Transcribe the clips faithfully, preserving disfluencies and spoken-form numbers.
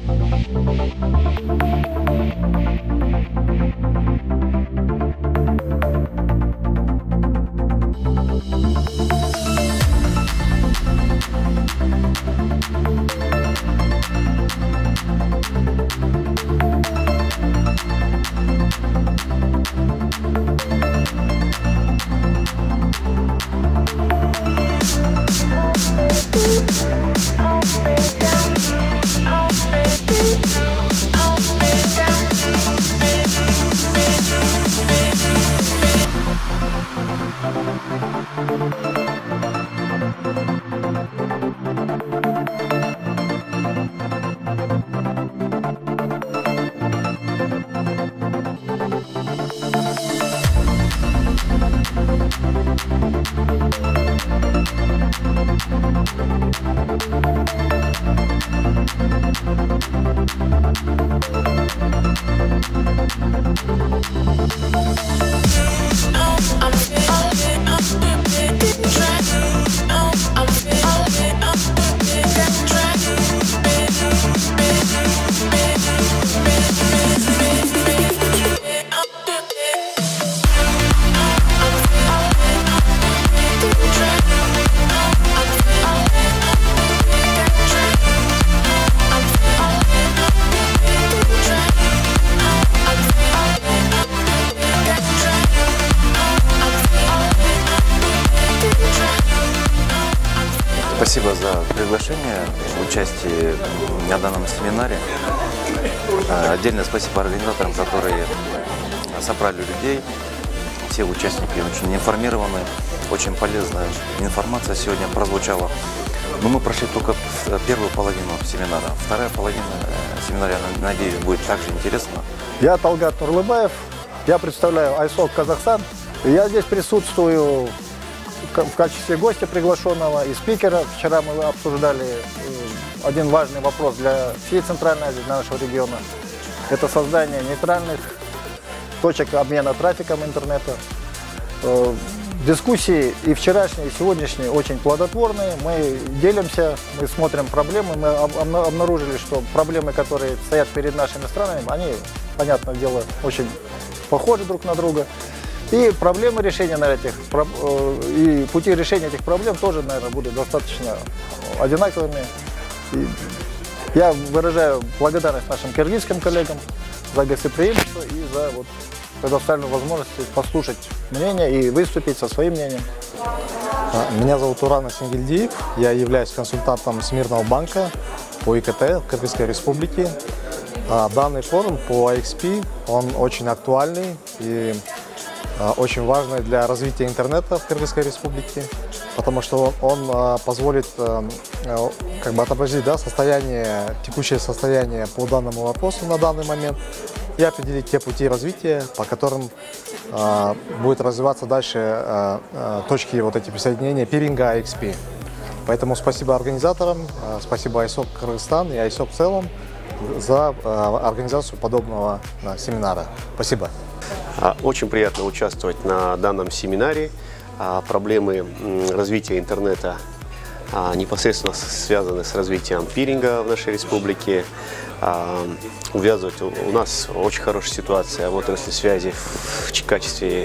Спасибо за приглашение в участии на данном семинаре. Отдельное спасибо организаторам, которые собрали людей. Все участники очень информированы, очень полезная информация сегодня прозвучала. Но мы прошли только первую половину семинара. Вторая половина семинара, я надеюсь, будет также интересна. Я Талгат Нурлыбаев, я представляю айсок Казахстан. Я здесь присутствую в качестве гостя приглашенного и спикера. Вчера мы обсуждали один важный вопрос для всей Центральной Азии, для нашего региона. Это создание нейтральных точек обмена трафиком интернета. Дискуссии и вчерашние, и сегодняшние очень плодотворные. Мы делимся, мы смотрим проблемы. Мы обнаружили, что проблемы, которые стоят перед нашими странами, они, понятное дело, очень похожи друг на друга. И проблемы решения на этих, и пути решения этих проблем тоже, наверное, будут достаточно одинаковыми. И я выражаю благодарность нашим киргизским коллегам за гостеприимство и за вот предоставленную возможность послушать мнение и выступить со своим мнением. Меня зовут Уран Асенгельдиев, я являюсь консультантом Всемирного банка по ИКТ в Кыргызской Республике. Данный форум по ай экс пи, он очень актуальный и очень важный для развития интернета в Кыргызской Республике, потому что он, он позволит как бы отобразить, да, состояние, текущее состояние по данному вопросу на данный момент и определить те пути развития, по которым э, будет развиваться дальше э, э, точки вот эти присоединения пиринга ай экс пи. Поэтому спасибо организаторам, э, спасибо айсок Кыргызстан и айсок в целом за э, организацию подобного э, семинара. Спасибо. Очень приятно участвовать на данном семинаре. Проблемы развития интернета непосредственно связаны с развитием пиринга в нашей республике. Увязывать у нас очень хорошая ситуация в отрасли связи в качестве,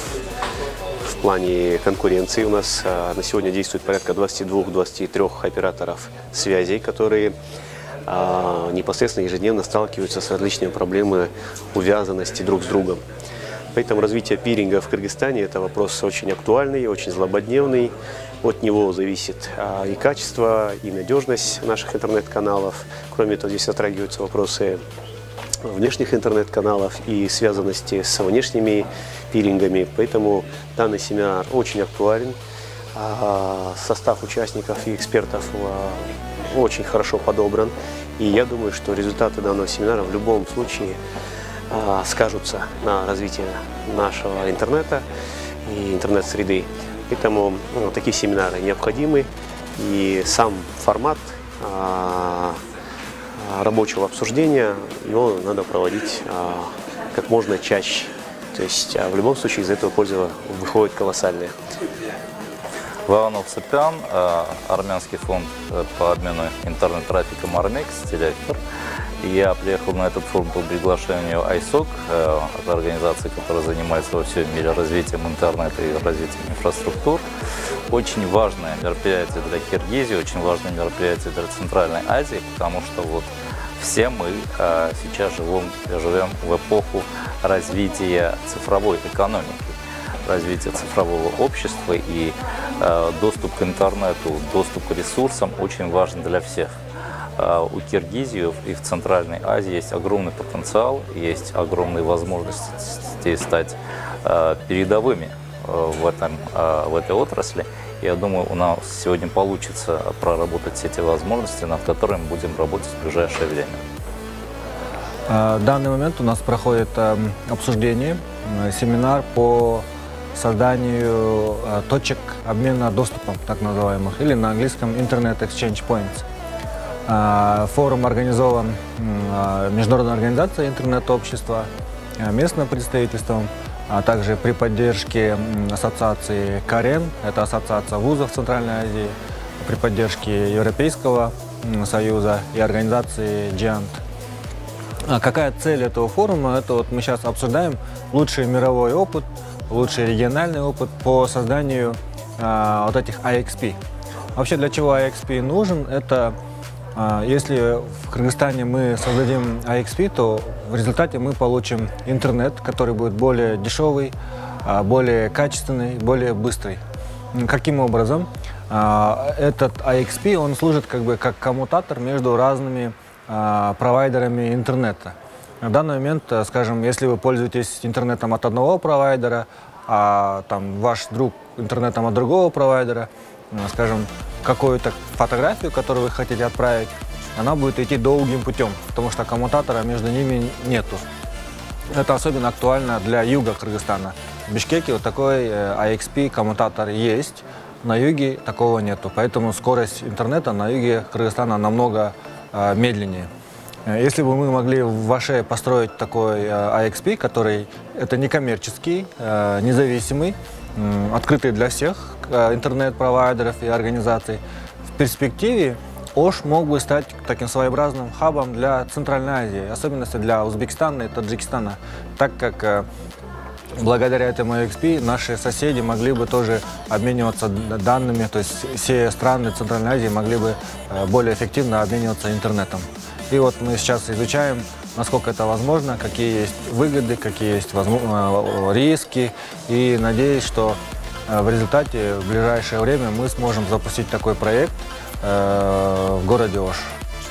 в плане конкуренции. У нас на сегодня действует порядка двадцати двух — двадцати трёх операторов связей, которые непосредственно ежедневно сталкиваются с различными проблемами увязанности друг с другом. Поэтому развитие пиринга в Кыргызстане – это вопрос очень актуальный, очень злободневный. От него зависит и качество, и надежность наших интернет-каналов. Кроме того, здесь затрагиваются вопросы внешних интернет-каналов и связанности с внешними пирингами. Поэтому данный семинар очень актуален. Состав участников и экспертов очень хорошо подобран. И я думаю, что результаты данного семинара в любом случае скажутся на развитии нашего интернета и интернет-среды. Поэтому ну, такие семинары необходимы. И сам формат а, рабочего обсуждения, его надо проводить а, как можно чаще. То есть а в любом случае из этого польза выходит колоссальная. Ваанов Сапян, армянский фонд по обмену интернет-трафиком Армекс, директор. Я приехал на этот форум по приглашению айсок, это организация, которая занимается во всем мире развитием интернета и развитием инфраструктур. Очень важное мероприятие для Киргизии, очень важное мероприятие для Центральной Азии, потому что вот все мы сейчас живем, живем в эпоху развития цифровой экономики, развития цифрового общества, и э, доступ к интернету, доступ к ресурсам очень важен для всех. Э, у Киргизии и в Центральной Азии есть огромный потенциал, есть огромные возможности стать э, передовыми э, в, этом, э, в этой отрасли. Я думаю, у нас сегодня получится проработать все эти возможности, над которыми мы будем работать в ближайшее время. В данный момент у нас проходит обсуждение, семинар по созданию точек обмена доступом, так называемых, или на английском Internet Exchange Points. Форум организован международной организацией интернет-общества, местным представительством, а также при поддержке ассоциации КАРЕН, это ассоциация вузов Центральной Азии, при поддержке Европейского союза и организации джиант. А какая цель этого форума? Это вот мы сейчас обсуждаем лучший мировой опыт, лучший региональный опыт по созданию а, вот этих ай экс пи. Вообще, для чего ай экс пи нужен? Это а, если в Кыргызстане мы создадим ай экс пи, то в результате мы получим интернет, который будет более дешевый, а, более качественный, более быстрый. Каким образом? А, этот ай экс пи, он служит как бы как коммутатор между разными а, провайдерами интернета. На данный момент, скажем, если вы пользуетесь интернетом от одного провайдера, а там ваш друг интернетом от другого провайдера, скажем, какую-то фотографию, которую вы хотите отправить, она будет идти долгим путем, потому что коммутатора между ними нету. Это особенно актуально для юга Кыргызстана. В Бишкеке вот такой ай экс пи коммутатор есть, на юге такого нету, поэтому скорость интернета на юге Кыргызстана намного а, медленнее. Если бы мы могли в Аше построить такой ай экс пи, который это некоммерческий, независимый, открытый для всех интернет-провайдеров и организаций, в перспективе Ош мог бы стать таким своеобразным хабом для Центральной Азии, особенно для Узбекистана и Таджикистана, так как благодаря этому ай экс пи наши соседи могли бы тоже обмениваться данными, то есть все страны Центральной Азии могли бы более эффективно обмениваться интернетом. И вот мы сейчас изучаем, насколько это возможно, какие есть выгоды, какие есть риски. И надеюсь, что в результате в ближайшее время мы сможем запустить такой проект в городе Ош.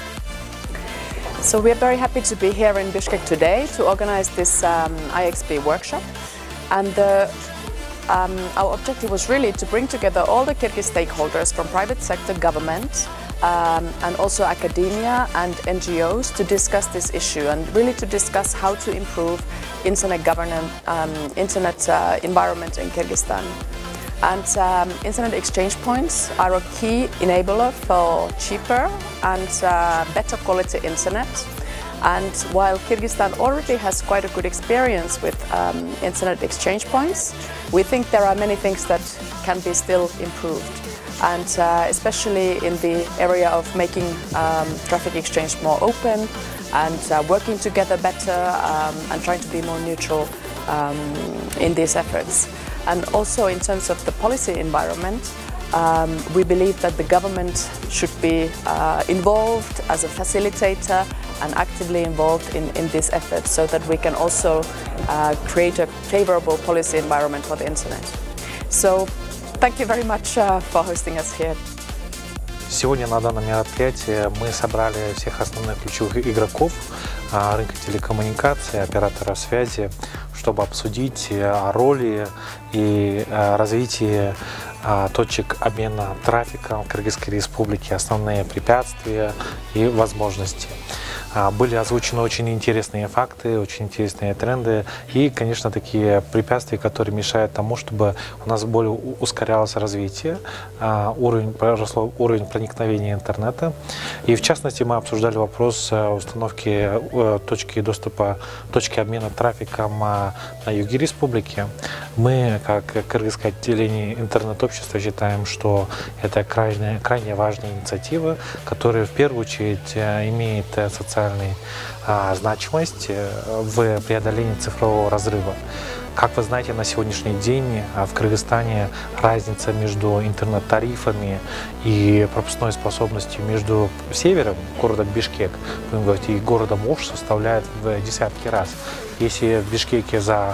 So we are very happy to be here in Bishkek today to organize this um, ай экс пи workshop. And the, um, our objective was really to bring together all the Kyrgyz stakeholders from private sector, government, Um, and also academia and N G Os to discuss this issue and really to discuss how to improve internet governance, um, internet uh, environment in Kyrgyzstan. And um, internet exchange points are a key enabler for cheaper and uh, better quality internet. And while Kyrgyzstan already has quite a good experience with um, internet exchange points, we think there are many things that can be still improved. And uh, especially in the area of making um, traffic exchange more open and uh, working together better um, and trying to be more neutral um, in these efforts. And also in terms of the policy environment, um, we believe that the government should be uh, involved as a facilitator and actively involved in, in this effort so that we can also uh, create a favorable policy environment for the internet. So, thank you very much uh, for hosting us here. Сегодня на данном мероприятии мы собрали всех основных ключевых игроков рынка телекоммуникаций, операторов связи, чтобы обсудить роли и развитие точек обмена трафика в Кыргызской Республике, основные препятствия и возможности. Были озвучены очень интересные факты, очень интересные тренды и, конечно, такие препятствия, которые мешают тому, чтобы у нас более ускорялось развитие, уровень, росло уровень проникновения интернета. И, в частности, мы обсуждали вопрос установки точки доступа, точки обмена трафиком на юге республики. Мы, как кыргызское отделение интернет-общества, считаем, что это крайне, крайне важная инициатива, которая в первую очередь имеет социальную а, значимость в преодолении цифрового разрыва. Как вы знаете, на сегодняшний день в Кыргызстане разница между интернет-тарифами и пропускной способностью между севером, городом Бишкек, будем говорить, и городом Ош составляет в десятки раз. Если в Бишкеке за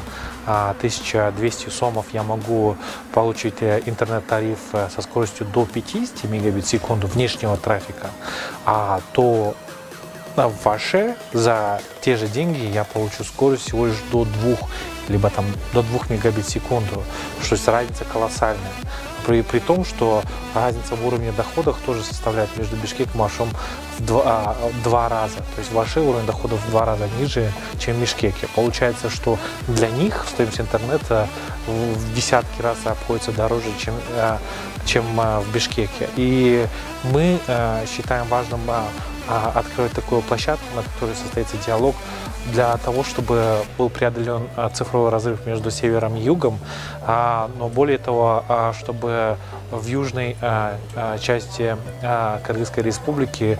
тысяча двести сомов я могу получить интернет-тариф со скоростью до пятидесяти мегабит в секунду внешнего трафика, а то в Ваше за те же деньги я получу скорость всего лишь до двух, либо там до двух мегабит в секунду, что есть разница колоссальная. При, при том, что разница в уровне доходов тоже составляет между Бишкеком и Ашом в два, два раза. То есть в Аше уровень доходов в два раза ниже, чем в Бишкеке. Получается, что для них стоимость интернета в десятки раз обходится дороже, чем, чем в Бишкеке. И мы считаем важным открыть такую площадку, на которой состоится диалог, для того, чтобы был преодолен цифровой разрыв между севером и югом, но более того, чтобы в южной части Кыргызской республики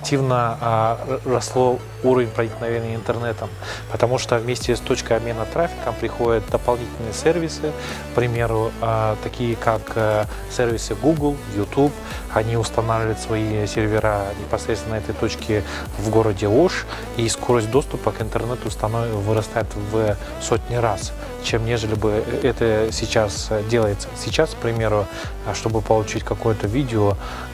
активно росло уровень проникновения интернетом, потому что вместе с точкой обмена трафиком приходят дополнительные сервисы, к примеру, такие как сервисы Google, YouTube. Они устанавливают свои сервера непосредственно на этой точке в городе Ош, и скорость доступа к интернету вырастает в сотни раз, чем нежели бы это сейчас делается. Сейчас, к примеру, чтобы получить какое-то видео,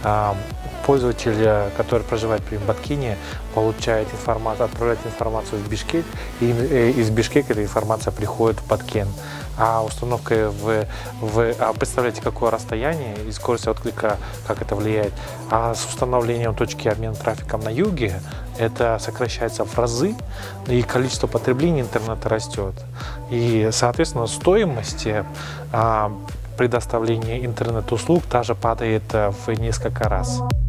пользователь, который проживает при Баткине, получает информацию, отправляет информацию в Бишкек, и из Бишкека эта информация приходит в Баткен. А установка в, в а представляете, какое расстояние и скорость отклика, как это влияет. А с установлением точки обмена трафиком на юге это сокращается в разы, и количество потребления интернета растет. И, соответственно, стоимость а, предоставления интернет-услуг также падает в несколько раз.